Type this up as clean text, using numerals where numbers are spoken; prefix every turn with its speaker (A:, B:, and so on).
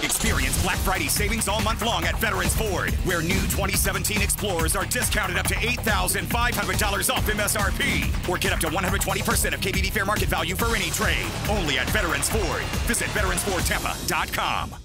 A: Experience Black Friday savings all month long at Veterans Ford, where new 2017 Explorers are discounted up to $8,500 off MSRP. Or get up to 120% of KBB fair market value for any trade. Only at Veterans Ford. Visit VeteransFordTampa.com.